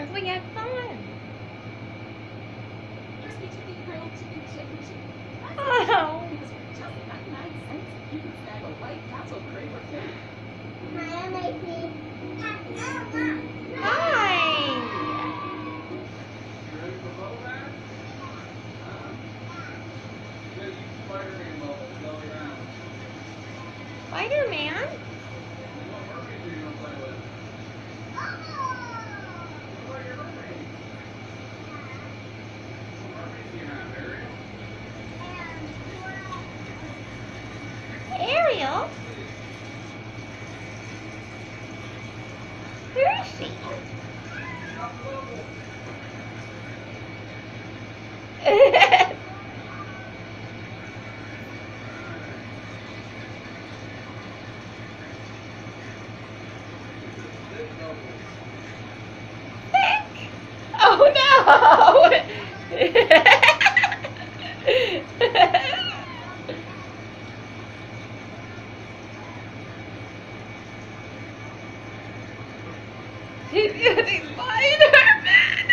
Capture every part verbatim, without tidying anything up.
because we had fun. Oh. Hi. Spider-Man? Ariel? Who is she? Oh no! She's using Spider-Man!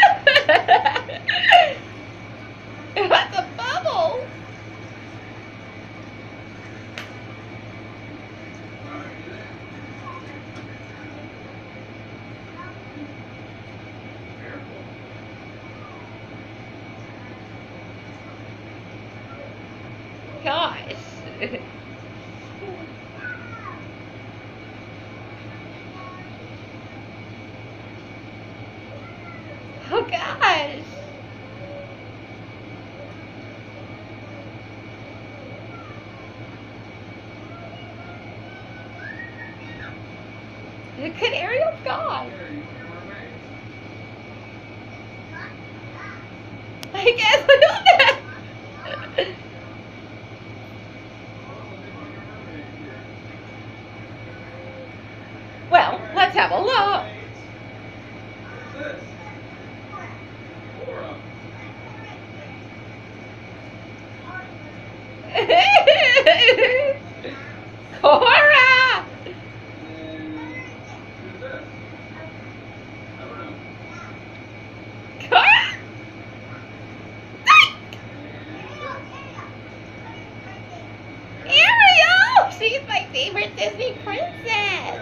That's a bubble! Gosh. Oh gosh. Could Ariel's gone? I guess we don't know. Well, let's have a look. Cora! Cora? Ariel! She's my favorite Disney princess.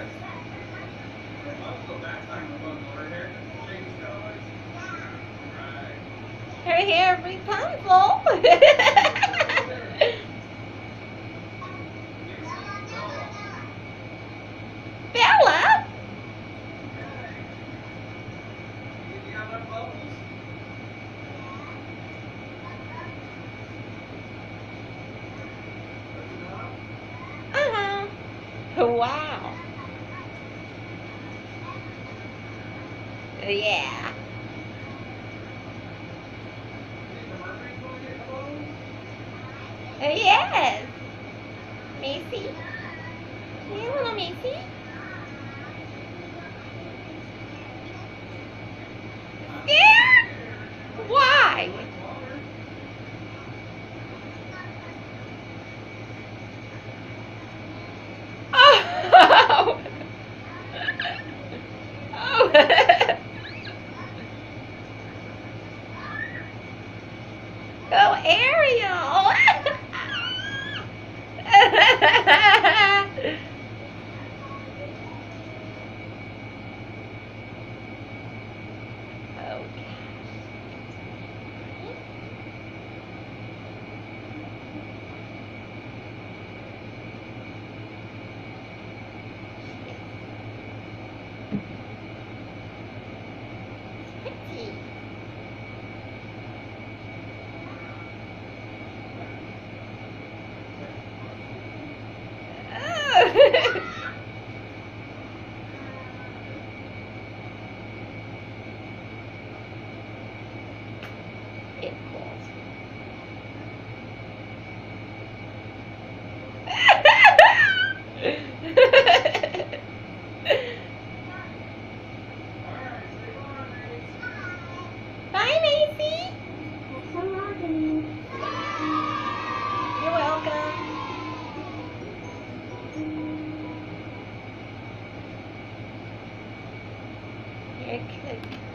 Her hair Rapunzel. Bella? Uh-huh. Wow. Yeah. Yes. Macey. Hey, little Macey. Scared? Why? Oh. Oh. Oh, Ariel. It falls. Bye, Macey. You're welcome. You're good.